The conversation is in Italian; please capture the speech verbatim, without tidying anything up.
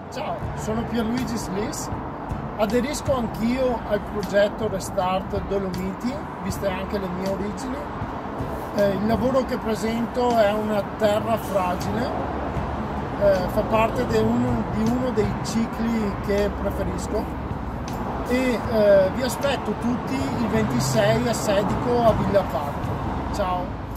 Ciao, sono Pierluigi Slis, aderisco anch'io al progetto Restart Dolomiti, viste anche le mie origini. Eh, il lavoro che presento è una terra fragile, eh, fa parte di uno, di uno dei cicli che preferisco e eh, vi aspetto tutti il ventisei a Sedico a Villa Parco. Ciao!